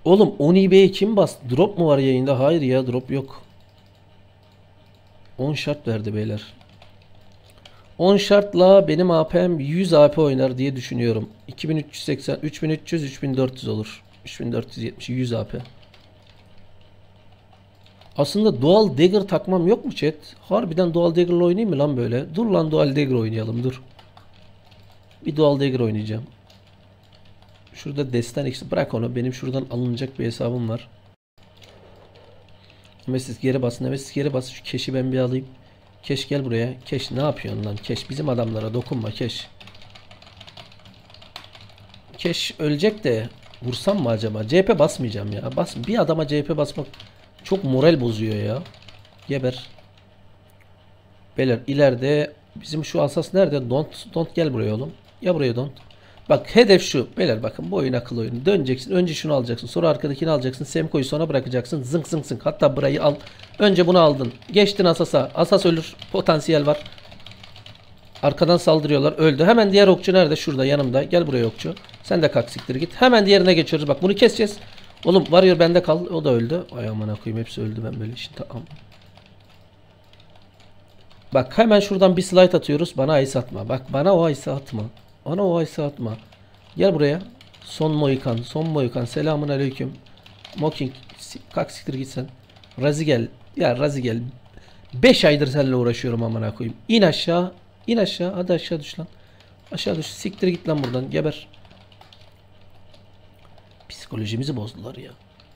Oğlum 10 eBay'e kim bastı? Drop mu var yayında? Hayır ya, drop yok. 10 şart verdi beyler. 10 şartla benim AP'm 100 AP oynar diye düşünüyorum. 2380, 3300, 3400 olur. 3470, 100 AP. Aslında Dual Dagger takmam yok mu chat? Harbiden Dual Dagger'la oynayayım mı lan böyle? Dur lan, Dual Dagger oynayalım, dur. Bir Dual Dagger oynayacağım. Şurada destan eksi, bırak onu. Benim şuradan alınacak bir hesabım var. Nemesis geri bas, Nemesis geri bas. Şu keşi ben bir alayım. Keş gel buraya. Keş ne yapıyorsun lan? Keş bizim adamlara dokunma Keş. Keş ölecek de vursam mı acaba? CHP basmayacağım ya. Bir adama CHP basmak çok moral bozuyor ya. Geber. Beyler ileride bizim şu asas nerede? Don't gel buraya oğlum. Ya buraya don't. Bak hedef şu. Beyler bakın, bu oyun akıl oyunu. Döneceksin. Önce şunu alacaksın. Sonra arkadakini alacaksın. Semko'yu sonra bırakacaksın. Zınk zınk zınk. Hatta burayı al. Önce bunu aldın. Geçtin asasa. Asas ölür. Potansiyel var. Arkadan saldırıyorlar. Öldü. Hemen diğer okçu nerede? Şurada yanımda. Gel buraya okçu. Sen de kalk siktir git. Hemen diğerine geçiyoruz. Bak bunu keseceğiz. Oğlum varıyor bende kal. O da öldü. Ay amına koyayım, hepsi öldü ben böyle işin. Tamam. Bak hemen şuradan bir slide atıyoruz. Bana ice atma. Bak bana o ice atma. Bana o ice atma. Gel buraya. Son Mohikan. Son Mohikan. Selamun aleyküm. Mocking. Kalk siktir git sen. Razi gel. Ya Razi gel. 5 aydır seninle uğraşıyorum amına koyayım. İn aşağı. İn aşağı. Hadi aşağı düş lan. Aşağı düş. Siktir git lan buradan. Geber. Psikolojimizi bozdular ya.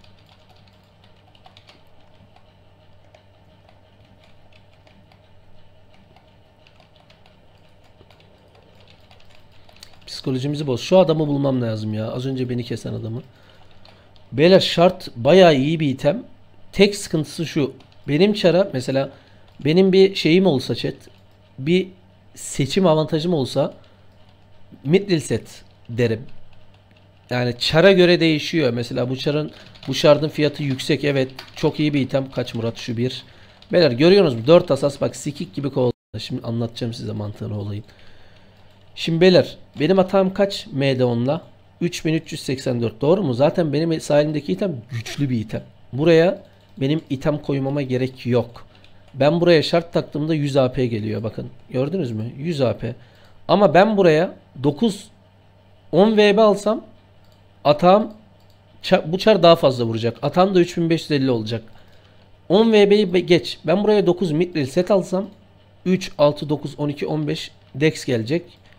Psikolojimizi boz. Şu adamı bulmam lazım ya. Az önce beni kesen adamı. Beyler şart bayağı iyi bir item. Tek sıkıntısı şu. Benim çara mesela, benim bir şeyim olsa chat. Bir seçim avantajım olsa middle set derim. Yani çara göre değişiyor. Mesela bu şardın fiyatı yüksek. Evet. Çok iyi bir item. Kaç Murat şu bir. Beyler görüyorsunuz mu? 4 asas bak sikik gibi kovaladı. Şimdi anlatacağım size mantığını olayın. Şimdi beyler benim hatam kaç MD10'la? 3384 doğru mu? Zaten benim sahilimdeki item güçlü bir item. Buraya benim item koymama gerek yok. Ben buraya şart taktığımda 100 AP geliyor bakın. Gördünüz mü? 100 AP. Ama ben buraya 9 10 VB alsam atağım bu çar daha fazla vuracak. Atağım da 3550 olacak. 10 VB'yi geç. Ben buraya 9 midril set alsam 3, 6, 9, 12, 15 dex gelecek.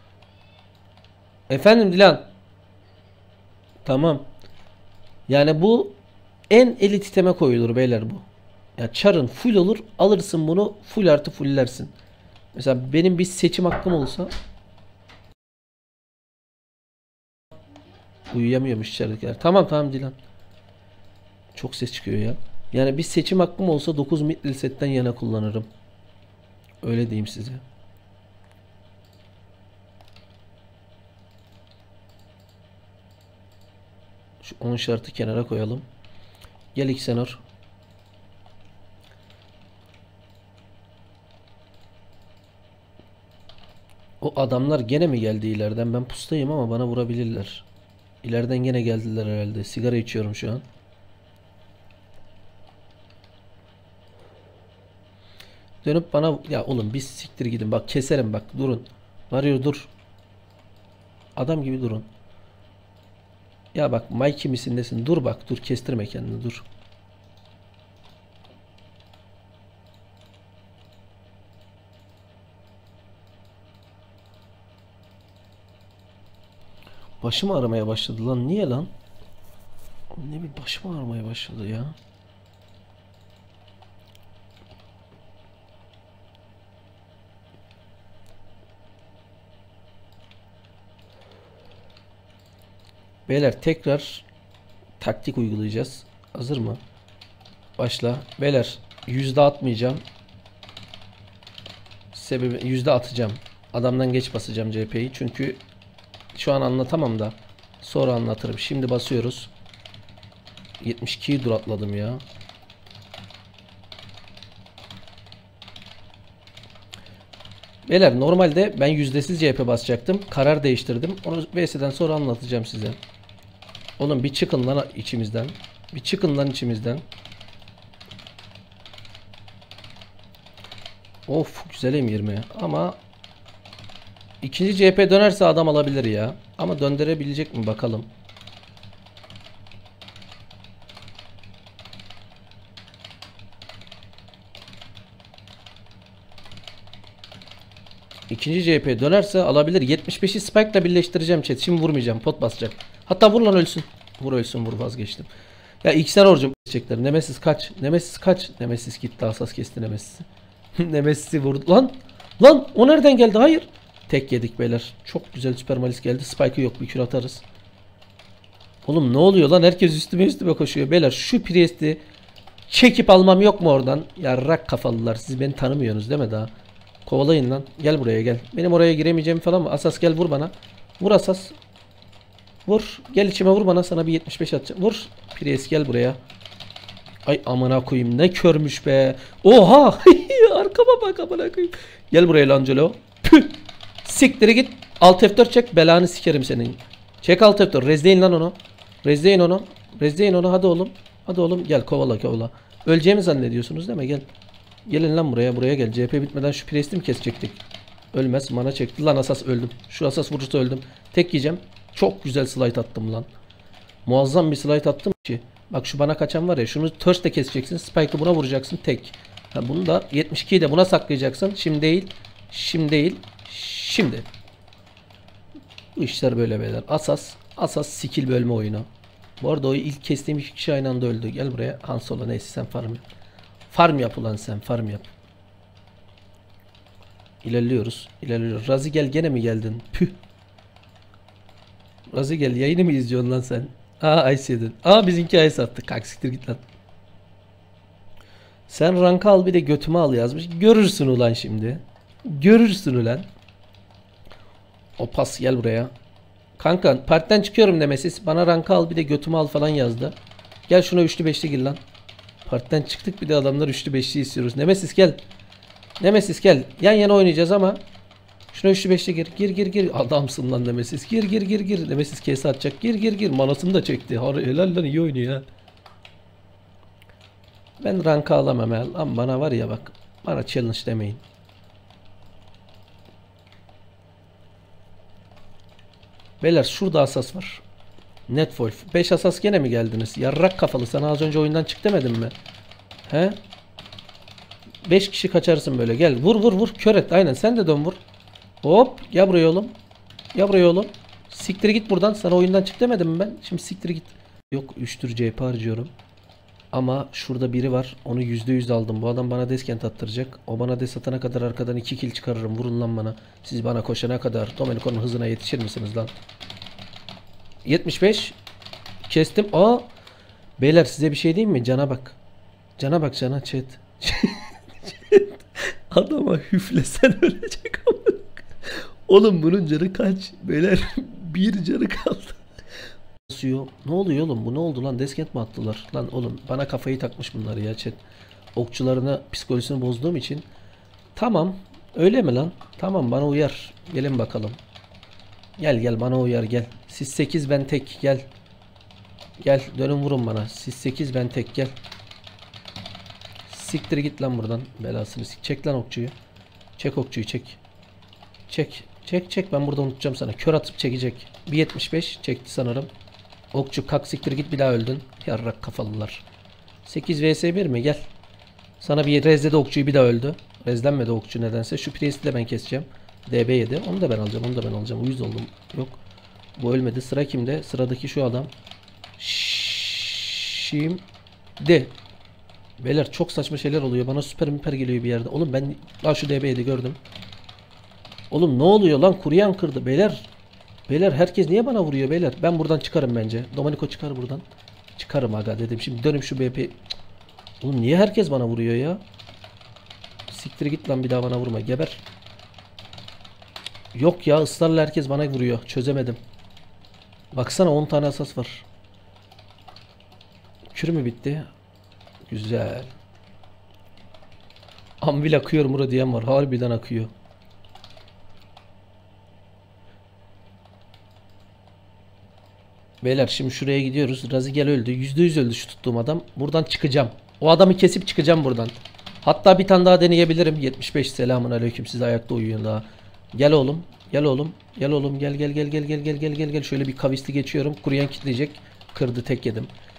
Efendim Dilan. Tamam. Yani bu en elit iteme koyulur beyler bu. Ya çarın full olur. Alırsın bunu full artı fulllersin. Mesela benim bir seçim hakkım olsa, uyuyamıyormuş içeridekiler. Tamam tamam Dilan. Çok ses çıkıyor ya. Yani bir seçim hakkım olsa 9 midril setten yana kullanırım. Öyle diyeyim size. Şu 10 şartı kenara koyalım. Gel Xenor. O adamlar gene mi geldi ileriden? Ben pustayım ama bana vurabilirler. İleriden gene geldiler herhalde. Sigara içiyorum şu an. Dönüp bana ya oğlum bir siktir gidin. Bak keserim bak, durun. Varıyor dur. Adam gibi durun. Ya bak Mikey misin nesin? Dur bak dur, kestirme kendini dur. Başım ağrımaya başladı lan. Niye lan? Ne bir başım ağrımaya başladı ya. Beyler tekrar taktik uygulayacağız. Hazır mı? Başla. Beyler yüzde atmayacağım. Sebebi yüzde atacağım. Adamdan geç basacağım CHP'yi. Çünkü şu an anlatamam da sonra anlatırım. Şimdi basıyoruz. 72'yi dur atladım ya. Beyler normalde ben yüzdesiz CHP basacaktım. Karar değiştirdim. Onu VS'den sonra anlatacağım size. Oğlum bir çıkın lan içimizden. Bir çıkın lan içimizden. Of güzelim 20 ama ikinci CHP dönerse adam alabilir ya. Ama döndürebilecek mi bakalım. İkinci CHP dönerse alabilir. 75'i Spike ile birleştireceğim chat. Şimdi vurmayacağım. Pot basacak. Hatta vur lan ölsün. Vur ölsün vur vazgeçtim. Ya X'ler orucum çekecekler. Nemesis kaç. Nemesis kaç. Nemesis gitti. Asas kesti Nemesis'i. Nemesis'i vurdu. Lan. Lan o nereden geldi? Hayır. Tek yedik beyler. Çok güzel Süper Malis geldi. Spike'ı yok. Bir kür atarız. Oğlum ne oluyor lan? Herkes üstüme koşuyor. Beyler şu Priest'i çekip almam yok mu oradan? Yarrak kafalılar. Siz beni tanımıyorsunuz değil mi daha? Kovalayın lan. Gel buraya gel. Benim oraya giremeyeceğim falan mı? Asas gel vur bana. Vur Asas. Vur. Gel içime vur bana. Sana bir 75 atacağım. Vur. Priest gel buraya. Ay amına koyayım. Ne körmüş be. Oha. Arkama bak amına koyayım. Gel buraya Langelo. Püh. Siktire git. Alt F4 çek. Belanı sikerim senin. Çek Alt F4. Rezleyin lan onu. Rezleyin onu. Rezleyin onu. Hadi oğlum. Hadi oğlum. Gel kovala kovala. Öleceğimi zannediyorsunuz değil mi? Gel. Gelin lan buraya. Buraya gel. CHP bitmeden şu Priest'i mi kesecektik? Ölmez. Mana çekti. Lan Asas öldüm. Şu Asas vurursa öldüm. Tek yiyeceğim. Çok güzel slide attım lan. Muazzam bir slide attım ki. Bak şu bana kaçan var ya. Şunu Thirst'te keseceksin. Spike'ı buna vuracaksın. Tek. Ha, bunu da 72'yi de buna saklayacaksın. Şimdi değil. Şimdi değil. Şimdi. Bu işler böyle beyler. Asas skill bölme oyunu. Bu arada o ilk kestiğim iki kişi aynı anda öldü. Gel buraya. Han Solo neyse sen farm yap. Farm yap ulan sen. Farm yap. İlerliyoruz. İlerliyoruz. Razi gel gene mi geldin? Püh. Razi gel yayını mı izliyorsun lan sen? Aa ice yedin. Aa bizimki ice attı. Kalk siktir git lan. Sen rank al bir de götümü al yazmış. Görürsün ulan şimdi. Görürsün ulan. O pas gel buraya. Kanka partiden çıkıyorum Nemesis. Bana rank al bir de götümü al falan yazdı. Gel şuna üçlü beşli gir lan. Partiden çıktık bir de adamlar üçlü beşli istiyoruz. Nemesis gel. Nemesis gel. Yan yana oynayacağız ama. Şuna üçlü beşli gir. Gir gir gir. Adamsın lan Nemesis. Gir gir gir gir. Nemesis kese atacak. Gir gir gir. Manasını da çekti. Helal lan iyi oynuyor ha. Ben rank alamam el. Ama bana var ya bak. Bana challenge demeyin. Beyler şurada asas var. Netwolf. 5 asas gene mi geldiniz? Yarrak kafalı. Sana az önce oyundan çık demedim mi? He? 5 kişi kaçarsın böyle. Gel vur vur vur. Kör et. Aynen sen de dön vur. Hop. Gel buraya oğlum. Gel buraya oğlum. Siktir git buradan. Sana oyundan çık demedim mi ben? Şimdi siktir git. Yok 3 tür CHP harcıyorum. Ama şurada biri var. Onu %100 aldım. Bu adam bana deskent attıracak. O bana des atana kadar arkadan 2 kill çıkarırım. Vurun lan bana. Siz bana koşana kadar Domenico'nun hızına yetişir misiniz lan? 75. Kestim. Aa. Beyler size bir şey diyeyim mi? Cana bak. Cana bak cana chat. Adama hüflesen ölecek ama. Oğlum bunun canı kaç? Beyler bir canı kaldı. Ne oluyor oğlum? Bu ne oldu lan? Deskent mi attılar? Lan oğlum bana kafayı takmış bunlar ya chat. Okçularına psikolojisini bozduğum için. Tamam. Öyle mi lan? Tamam bana uyar. Gelin bakalım. Gel gel bana uyar gel. Siz 8 ben tek gel. Gel dönün vurun bana. Siz 8 ben tek gel. Siktir git lan buradan. Belasını sik. Çek lan okçuyu. Çek okçuyu çek. Çek. Çek çek ben burada unutacağım sana. Kör atıp çekecek. 1.75 çekti sanırım. Okçu kalk siktir git bir daha öldün. Yarrak kafalılar. 8 vs 1 mi? Gel. Sana bir rezledi okçuyu bir daha öldü. Rezlenmedi okçu nedense. Şu priest'i de ben keseceğim. DB yedi. Onu da ben alacağım. Onu da ben alacağım. Uyuz oldum. Yok. Bu ölmedi. Sıra kimde? Sıradaki şu adam. Şimdi. Beyler çok saçma şeyler oluyor. Bana süper geliyor bir yerde. Oğlum ben daha şu DB yedi gördüm. Oğlum ne oluyor lan? Kuruyan kırdı. Beyler. Beyler herkes niye bana vuruyor beyler? Ben buradan çıkarım bence. Domenico çıkar buradan. Çıkarım aga dedim. Şimdi dönüp şu BP. Oğlum niye herkes bana vuruyor ya? Siktir git lan bir daha bana vurma. Geber. Yok ya ısrarla herkes bana vuruyor. Çözemedim. Baksana 10 tane asas var. Kür mü bitti? Güzel. Anvil akıyor Muro diyen var. Harbiden akıyor. Beyler şimdi şuraya gidiyoruz. Razigel öldü. %100 öldü şu tuttuğum adam. Buradan çıkacağım. O adamı kesip çıkacağım buradan. Hatta bir tane daha deneyebilirim. 75 selamun aleyküm. Siz ayakta uyuyun daha. Gel oğlum. Gel oğlum. Gel oğlum. Gel gel gel gel gel gel gel gel gel. Şöyle bir kavisli geçiyorum. Kuruyan kitleyecek. Kırdı, tek yedim.